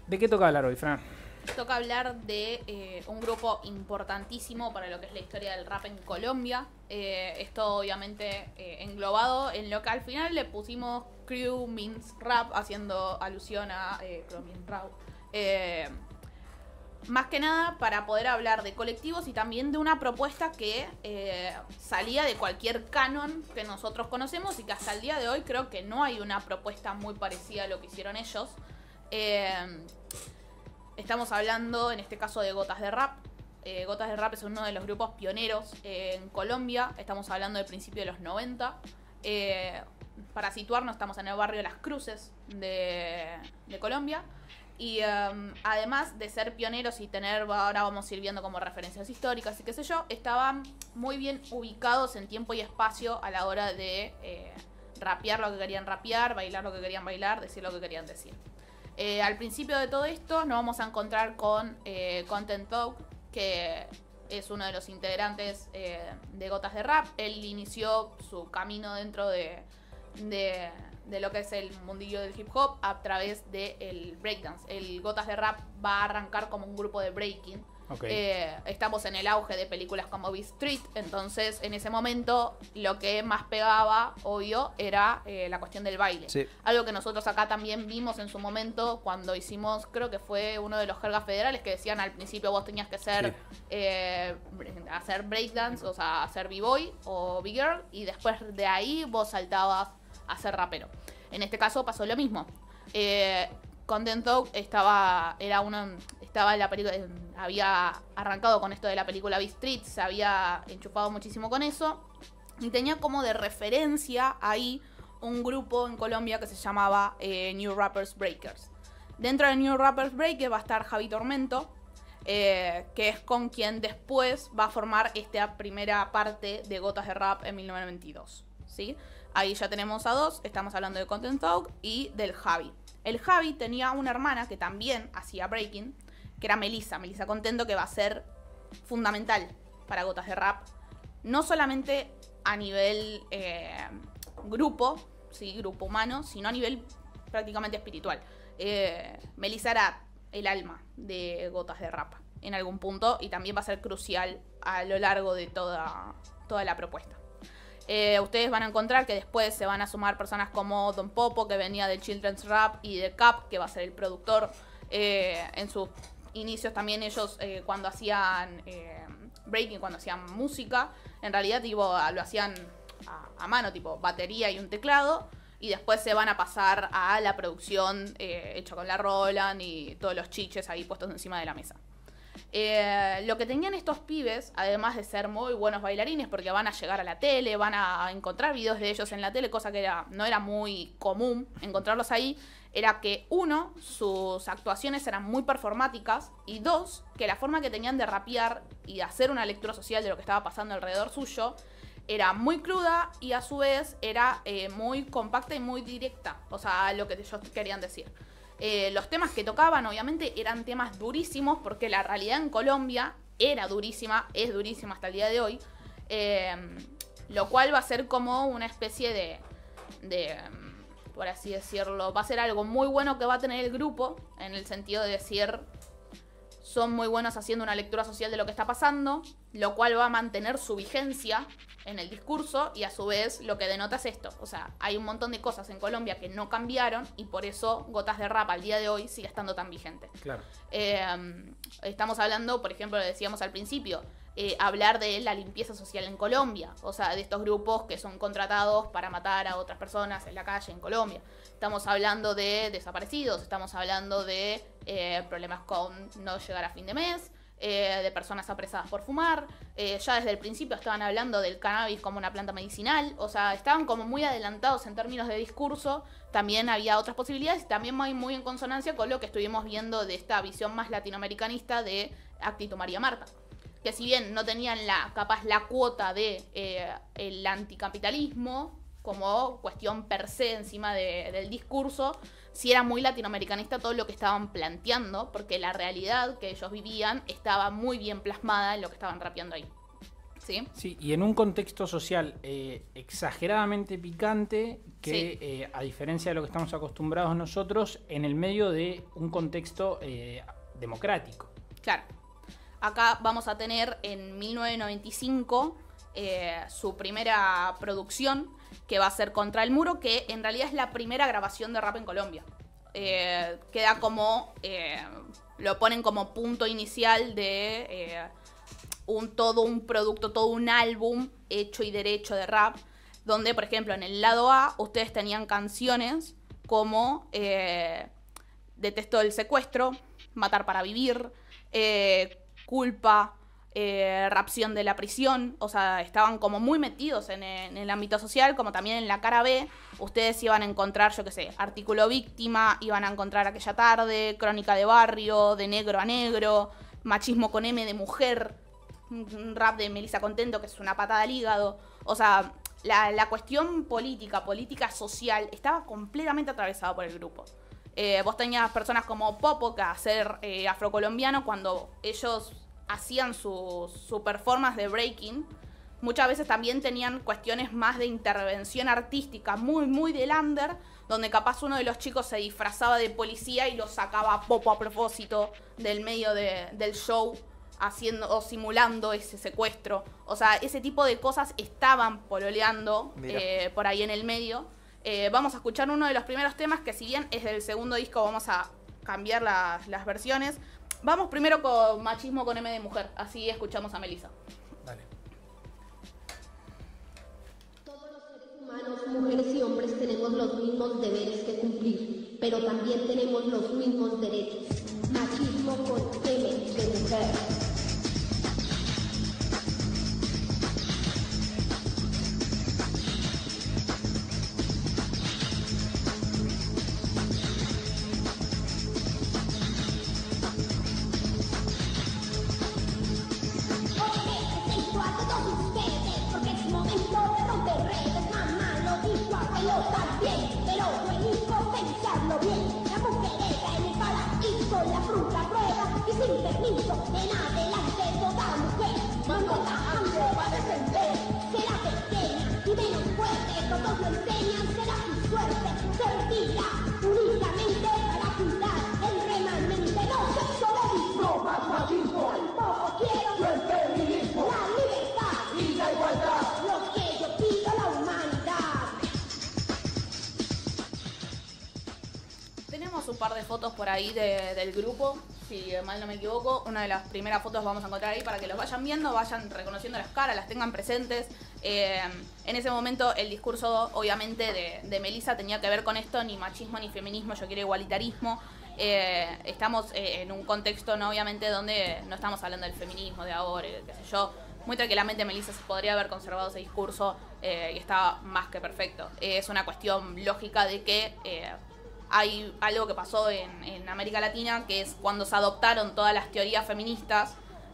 ¿De qué toca hablar hoy, Fran? Toca hablar de un grupo importantísimo para lo que es la historia del rap en Colombia. Esto obviamente englobado en lo que al final le pusimos Crew Means Rap, haciendo alusión a Crew Means Rap. Más que nada para poder hablar de colectivos y también de una propuesta que salía de cualquier canon que nosotros conocemos y que hasta el día de hoy creo que no hay una propuesta muy parecida a lo que hicieron ellos. Estamos hablando en este caso de Gotas de Rap. Gotas de Rap es uno de los grupos pioneros en Colombia. Estamos hablando del principio de los 90. Para situarnos, estamos en el barrio de Las Cruces de Colombia. Y además de ser pioneros y tener, ahora vamos a ir viendo como referencias históricas y qué sé yo, estaban muy bien ubicados en tiempo y espacio a la hora de rapear lo que querían rapear, bailar lo que querían bailar, decir lo que querían decir. Al principio de todo esto nos vamos a encontrar con Content Talk, que es uno de los integrantes de Gotas de Rap. Él inició su camino dentro de lo que es el mundillo del hip hop a través del breakdance. El Gotas de Rap va a arrancar como un grupo de breaking. Okay. Estamos en el auge de películas como Beat Street, entonces en ese momento lo que más pegaba, obvio, era la cuestión del baile. Sí. Algo que nosotros acá también vimos en su momento cuando hicimos, creo que fue uno de los jergas federales que decían al principio vos tenías que ser hacer breakdance, o sea, hacer b-boy o b-girl, y después de ahí vos saltabas a ser rapero. En este caso pasó lo mismo. Content Talk estaba en la película, había arrancado con esto de la película Beat Street, se había enchufado muchísimo con eso y tenía como de referencia ahí un grupo en Colombia que se llamaba New Rappers Breakers. Dentro de New Rappers Breakers va a estar Javi Tormento, que es con quien después va a formar esta primera parte de Gotas de Rap en 1992, ¿sí? Ahí ya tenemos a dos, estamos hablando de Content Talk y del Javi. El Javi tenía una hermana que también hacía breaking, que era Melissa Contento, que va a ser fundamental para Gotas de Rap, no solamente a nivel grupo, ¿sí? Grupo humano, sino a nivel prácticamente espiritual. Melissa era el alma de Gotas de Rap en algún punto y también va a ser crucial a lo largo de toda la propuesta. Ustedes van a encontrar que después se van a sumar personas como Don Popo, que venía de Children's Rap, y de Cap, que va a ser el productor. En sus inicios también ellos cuando hacían breaking, cuando hacían música, en realidad tipo, lo hacían a mano, tipo batería y un teclado, y después se van a pasar a la producción hecha con la Roland y todos los chiches ahí puestos encima de la mesa. Lo que tenían estos pibes, además de ser muy buenos bailarines, porque van a llegar a la tele, van a encontrar videos de ellos en la tele, cosa que no era muy común encontrarlos ahí, era que uno, sus actuaciones eran muy performáticas, y dos, que la forma que tenían de rapear y de hacer una lectura social de lo que estaba pasando alrededor suyo era muy cruda y a su vez era muy compacta y muy directa, o sea, lo que ellos querían decir. Los temas que tocaban obviamente eran temas durísimos, porque la realidad en Colombia era durísima, es durísima hasta el día de hoy, lo cual va a ser como una especie de por así decirlo, va a ser algo muy bueno que va a tener el grupo, en el sentido de decir, son muy buenos haciendo una lectura social de lo que está pasando, lo cual va a mantener su vigencia en el discurso, y a su vez lo que denota es esto. O sea, hay un montón de cosas en Colombia que no cambiaron y por eso Gotas de Rap al día de hoy sigue estando tan vigente. Claro. Estamos hablando, por ejemplo, lo decíamos al principio, hablar de la limpieza social en Colombia, o sea, de estos grupos que son contratados para matar a otras personas en la calle en Colombia. Estamos hablando de desaparecidos, estamos hablando de problemas con no llegar a fin de mes, de personas apresadas por fumar. Ya desde el principio estaban hablando del cannabis como una planta medicinal, o sea, estaban como muy adelantados en términos de discurso. También había otras posibilidades y también muy en consonancia con lo que estuvimos viendo de esta visión más latinoamericanista de Actitud María Marta, que si bien no tenían capaz la cuota de el anticapitalismo como cuestión per se encima del discurso, sí era muy latinoamericanista todo lo que estaban planteando, porque la realidad que ellos vivían estaba muy bien plasmada en lo que estaban rapeando ahí. ¿sí? Sí, y en un contexto social exageradamente picante que, sí, a diferencia de lo que estamos acostumbrados nosotros, en el medio de un contexto democrático. Claro. Acá vamos a tener en 1995 su primera producción, que va a ser Contra el Muro, que en realidad es la primera grabación de rap en Colombia. Queda como... lo ponen como punto inicial de todo un producto, todo un álbum hecho y derecho de rap, donde, por ejemplo, en el lado A, ustedes tenían canciones como Detesto el secuestro, Matar para vivir, Culpa, Rapción de la prisión. O sea, estaban como muy metidos en el ámbito social, como también en la cara B. Ustedes iban a encontrar, yo qué sé, Artículo Víctima, iban a encontrar Aquella tarde, Crónica de barrio, De negro a negro, Machismo con M de mujer, un rap de Melissa Contento, que es una patada al hígado. O sea, la cuestión política social, estaba completamente atravesada por el grupo. Vos tenías personas como Popo, que a ser afrocolombiano, cuando ellos hacían su performance de breaking, muchas veces también tenían cuestiones más de intervención artística, muy del under, donde capaz uno de los chicos se disfrazaba de policía y lo sacaba a Popo a propósito del medio del show, haciendo o simulando ese secuestro. O sea, ese tipo de cosas estaban pololeando por ahí en el medio. Vamos a escuchar uno de los primeros temas, que si bien es del segundo disco, vamos a cambiar las versiones. Vamos primero con Machismo con M de mujer, así escuchamos a Melissa. Dale. Todos los seres humanos, mujeres y hombres, tenemos los mismos deberes que cumplir, pero también tenemos los mismos derechos. Machismo con M de mujer. Un par de fotos por ahí del grupo, si mal no me equivoco. Una de las primeras fotos vamos a encontrar ahí para que los vayan viendo, vayan reconociendo las caras, las tengan presentes. En ese momento el discurso obviamente de Melissa tenía que ver con esto: ni machismo ni feminismo, yo quiero igualitarismo. Estamos en un contexto, ¿no?, obviamente, donde no estamos hablando del feminismo de ahora, qué sé yo. Muy tranquilamente Melissa se podría haber conservado ese discurso y estaba más que perfecto. Es una cuestión lógica de que hay algo que pasó en América Latina, que es cuando se adoptaron todas las teorías feministas.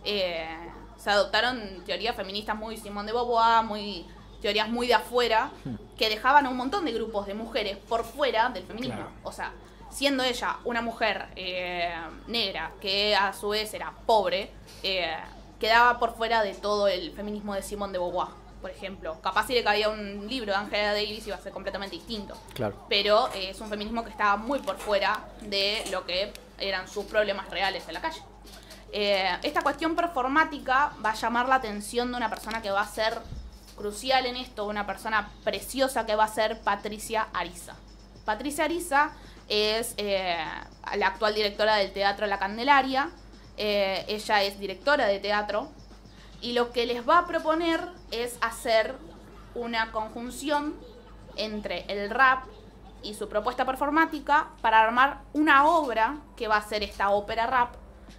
Se adoptaron teorías feministas muy Simone de Beauvoir, teorías muy de afuera, que dejaban a un montón de grupos de mujeres por fuera del feminismo. Claro. O sea, siendo ella una mujer negra, que a su vez era pobre, quedaba por fuera de todo el feminismo de Simone de Beauvoir, por ejemplo. Capaz si le caía un libro de Angela Davis iba a ser completamente distinto. Claro. Pero es un feminismo que estaba muy por fuera de lo que eran sus problemas reales en la calle. Esta cuestión performática va a llamar la atención de una persona que va a ser crucial en esto, una persona preciosa que va a ser Patricia Ariza. Patricia Ariza es la actual directora del Teatro La Candelaria. Ella es directora de teatro. Y lo que les va a proponer es hacer una conjunción entre el rap y su propuesta performática para armar una obra que va a ser esta ópera rap,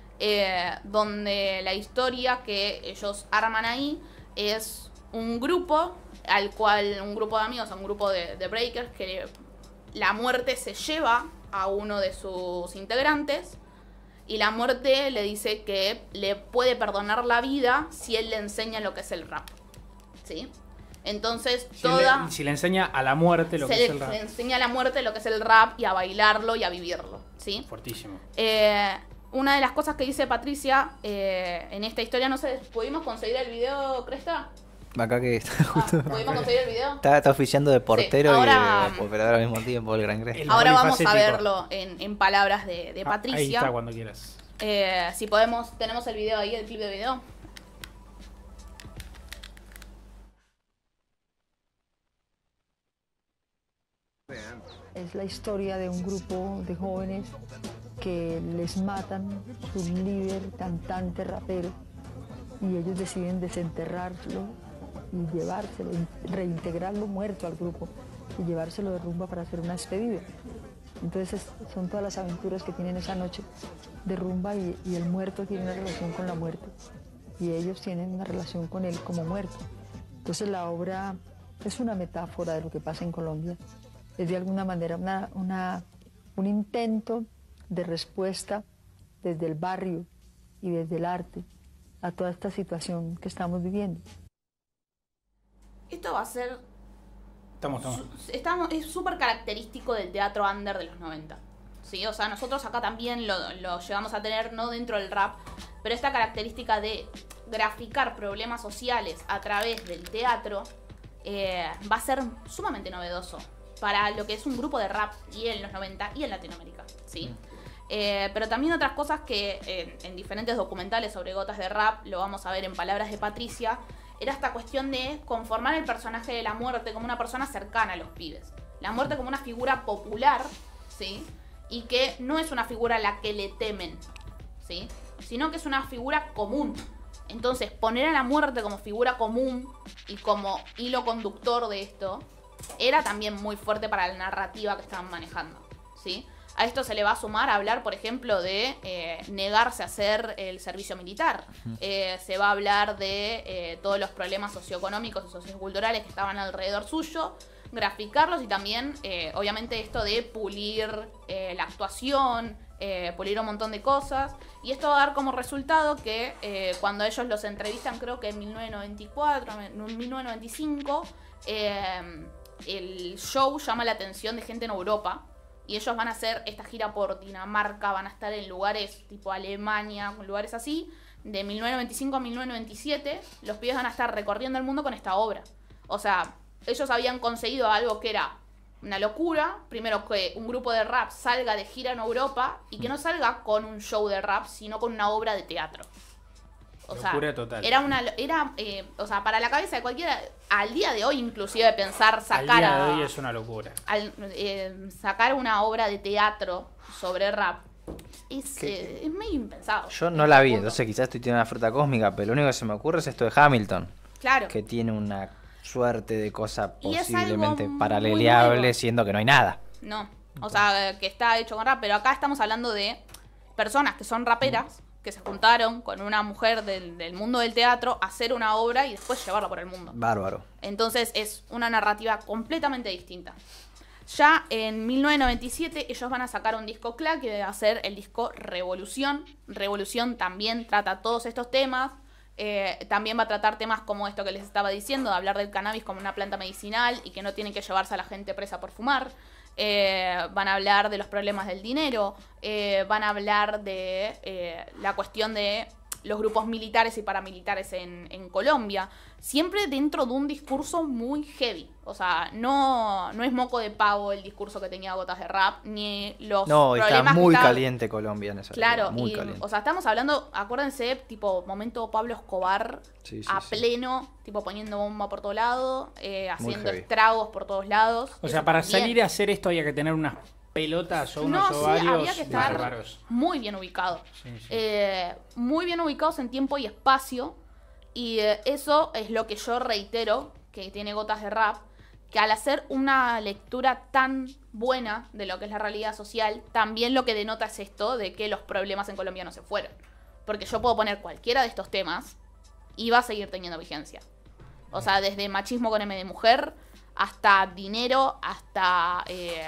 donde la historia que ellos arman ahí es un grupo, un grupo de amigos, un grupo de breakers, que la muerte se lleva a uno de sus integrantes. Y la muerte le dice que le puede perdonar la vida si él le enseña lo que es el rap. ¿Sí? Entonces, si le enseña a la muerte lo que es el rap. Le enseña a la muerte lo que es el rap y a bailarlo y a vivirlo. ¿Sí? Fortísimo. una de las cosas que dice Patricia en esta historia, no sé, ¿pudimos conseguir el video, Cresta? Acá que está justo. ¿Pudimos conseguir el video? Está oficiando de portero Sí, ahora, y de operador al mismo tiempo, el gran Cresta. Ahora vamos a polifacético. verlo en palabras de Patricia. Ahí está, cuando quieras. Si podemos, tenemos el video ahí, el clip de video. Es la historia de un grupo de jóvenes que les matan su líder, cantante, rapero, y ellos deciden desenterrarlo y llevárselo, reintegrarlo muerto al grupo y llevárselo de rumba para hacer una despedida. Entonces son todas las aventuras que tienen esa noche de rumba y el muerto tiene una relación con la muerte y ellos tienen una relación con él como muerto. Entonces la obra es una metáfora de lo que pasa en Colombia. Es de alguna manera un intento de respuesta desde el barrio y desde el arte a toda esta situación que estamos viviendo. Esto va a ser... Estamos. Es súper característico del teatro under de los 90. ¿Sí? O sea, nosotros acá también lo llegamos a tener, no dentro del rap, pero esta característica de graficar problemas sociales a través del teatro va a ser sumamente novedoso para lo que es un grupo de rap y en los 90 y en Latinoamérica, ¿sí? Pero también otras cosas que en diferentes documentales sobre gotas de rap, lo vamos a ver en palabras de Patricia, era esta cuestión de conformar el personaje de la muerte como una persona cercana a los pibes. La muerte como una figura popular, ¿sí? Y que no es una figura a la que le temen, ¿sí? Sino que es una figura común. Entonces, poner a la muerte como figura común y como hilo conductor de esto era también muy fuerte para la narrativa que estaban manejando, ¿sí? A esto se le va a sumar a hablar, por ejemplo, de negarse a hacer el servicio militar. Se va a hablar de todos los problemas socioeconómicos y socioculturales que estaban alrededor suyo, graficarlos y también, obviamente, esto de pulir la actuación, pulir un montón de cosas. Y esto va a dar como resultado que cuando ellos los entrevistan, creo que en 1994, en 1995, el show llama la atención de gente en Europa. Y ellos van a hacer esta gira por Dinamarca, van a estar en lugares tipo Alemania, lugares así. De 1995 a 1997, los pibes van a estar recorriendo el mundo con esta obra. O sea, ellos habían conseguido algo que era una locura. Primero, que un grupo de rap salga de gira en Europa y que no salga con un show de rap, sino con una obra de teatro. O locura sea, total. O sea, para la cabeza de cualquiera, al día de hoy inclusive pensar Al día de hoy es una locura. Sacar una obra de teatro sobre rap es medio impensado. Yo no la vi, entonces quizás estoy teniendo una fruta cósmica, pero lo único que se me ocurre es esto de Hamilton. Claro. Que tiene una suerte de cosa Y es posiblemente algo muy paraleleable, nuevo. siendo que no hay nada. No, o sea, que está hecho con rap, pero acá estamos hablando de personas que son raperas, que se juntaron con una mujer del mundo del teatro a hacer una obra y después llevarla por el mundo. Bárbaro. Entonces es una narrativa completamente distinta. Ya en 1997 ellos van a sacar un disco clave que va a ser el disco Revolución. Revolución también trata todos estos temas. También va a tratar temas como esto que les estaba diciendo, de hablar del cannabis como una planta medicinal y que no tienen que llevarse a la gente presa por fumar. Van a hablar de los problemas del dinero, van a hablar de la cuestión de los grupos militares y paramilitares en Colombia, siempre dentro de un discurso muy heavy. O sea, no es moco de pavo el discurso que tenía Gotas de Rap, ni los problemas está muy que estaba... caliente Colombia en esa Claro, época, muy y, caliente. o sea, estamos hablando, acuérdense, tipo momento Pablo Escobar Sí, a pleno, tipo poniendo bomba por todo lado, haciendo heavy. estragos por todos lados. O sea, Eso para también. salir a hacer esto había que tener unas pelotas o unos No, sí, ovarios había que estar bárbaros. muy bien ubicados. Sí, sí. Muy bien ubicados en tiempo y espacio. Y eso es lo que yo reitero que tiene Gotas de Rap, que al hacer una lectura tan buena de lo que es la realidad social, también lo que denota es esto de que los problemas en Colombia no se fueron. Porque yo puedo poner cualquiera de estos temas y va a seguir teniendo vigencia. O sea, desde machismo con M de mujer, hasta dinero, hasta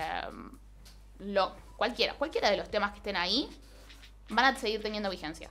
cualquiera de los temas que estén ahí, van a seguir teniendo vigencia.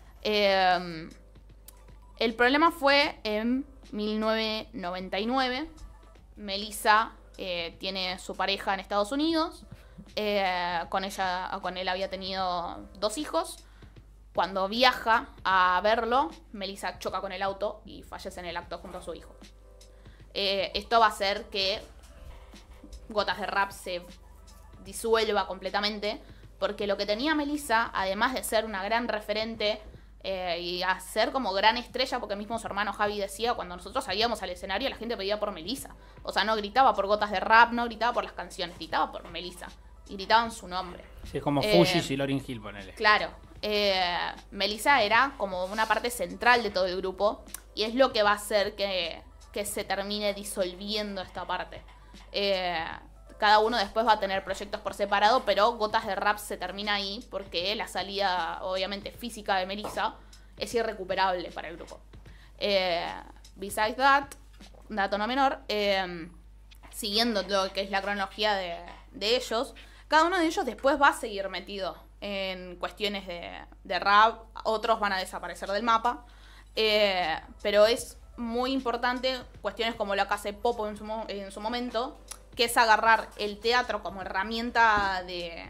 El problema fue en 1999. Melissa tiene su pareja en Estados Unidos. Con él había tenido 2 hijos. cuando viaja a verlo, Melissa choca con el auto y fallece en el acto junto a su hijo. Esto va a hacer que Gotas de Rap se disuelva completamente, porque lo que tenía Melissa, además de ser una gran referente y a ser como gran estrella, porque mismo su hermano Javi decía, cuando nosotros salíamos al escenario la gente pedía por Melissa. O sea, no gritaba por Gotas de Rap, no gritaba por las canciones, gritaba por Melissa. Y gritaban su nombre. Sí, es como Fugees y Lauryn Hill, ponele. Claro. Melissa era como una parte central de todo el grupo, y es lo que va a hacer que se termine disolviendo esta parte. Cada uno después va a tener proyectos por separado, pero Gotas de Rap se termina ahí porque la salida, obviamente, física de Melissa es irrecuperable para el grupo. Besides that, dato no menor, siguiendo lo que es la cronología de ellos, cada uno de ellos después va a seguir metido en cuestiones de rap, otros van a desaparecer del mapa, pero es muy importante cuestiones como lo que hace Popo en su momento, que es agarrar el teatro como herramienta de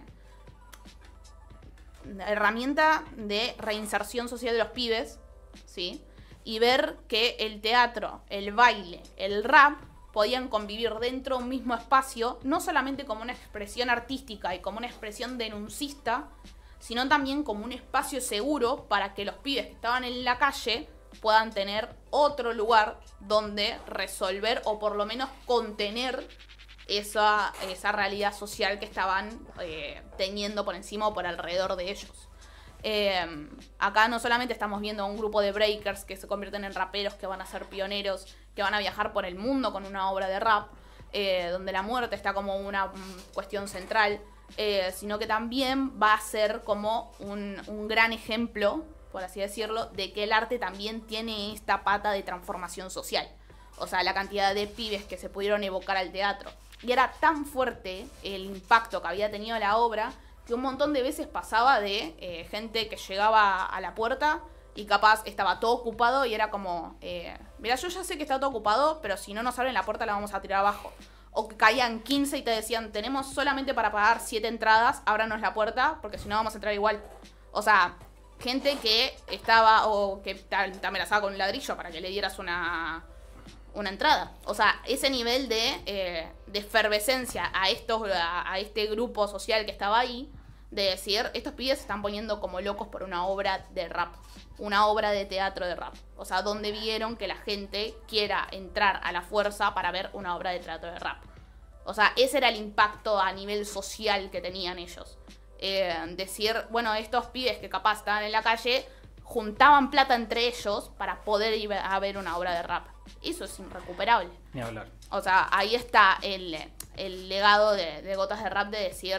reinserción social de los pibes, ¿sí? Y ver que el teatro, el baile, el rap podían convivir dentro de un mismo espacio, no solamente como una expresión artística y como una expresión denuncista, sino también como un espacio seguro para que los pibes que estaban en la calle puedan tener otro lugar donde resolver o por lo menos contener esa realidad social que estaban teniendo por encima o por alrededor de ellos. Acá no solamente estamos viendo a un grupo de breakers que se convierten en raperos, que van a ser pioneros, que van a viajar por el mundo con una obra de rap, donde la muerte está como una cuestión central, sino que también va a ser como un gran ejemplo, por así decirlo, de que el arte también tiene esta pata de transformación social. O sea, la cantidad de pibes que se pudieron evocar al teatro. Y era tan fuerte el impacto que había tenido la obra que un montón de veces pasaba de gente que llegaba a la puerta y capaz estaba todo ocupado y era como, mira, yo ya sé que está todo ocupado, pero si no nos abren la puerta la vamos a tirar abajo. O que caían 15 y te decían, tenemos solamente para pagar 7 entradas, ábranos la puerta porque si no vamos a entrar igual. O sea, gente que estaba o que te amenazaba con un ladrillo para que le dieras una entrada. O sea, ese nivel de efervescencia a este grupo social que estaba ahí, de decir, estos pibes se están poniendo como locos por una obra de rap, una obra de teatro de rap. O sea, donde vieron que la gente quiera entrar a la fuerza para ver una obra de teatro de rap. O sea, ese era el impacto a nivel social que tenían ellos. Decir, bueno, estos pibes que capaz estaban en la calle juntaban plata entre ellos para poder ir a ver una obra de rap. Eso es irrecuperable. Ni hablar. O sea, ahí está el legado de Gotas de Rap de decir,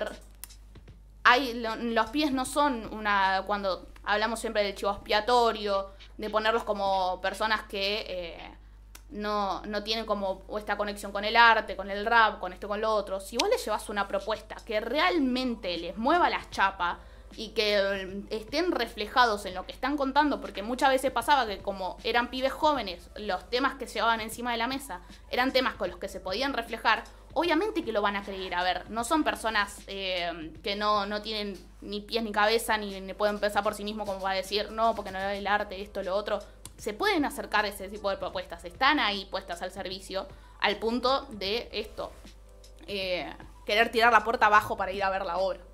los pibes no son cuando hablamos siempre del chivo expiatorio, de ponerlos como personas que no tienen como esta conexión con el arte, con el rap, con esto, con lo otro. Si vos les llevas una propuesta que realmente les mueva las chapas y que estén reflejados en lo que están contando, porque muchas veces pasaba que como eran pibes jóvenes, los temas que llevaban encima de la mesa eran temas con los que se podían reflejar, obviamente que lo van a querer a ver. No son personas que no tienen ni pies ni cabeza, ni pueden pensar por sí mismos como va a decir, no, porque no es el arte, esto, lo otro. Se pueden acercar a ese tipo de propuestas, están ahí puestas al servicio, al punto de esto, querer tirar la puerta abajo para ir a ver la obra.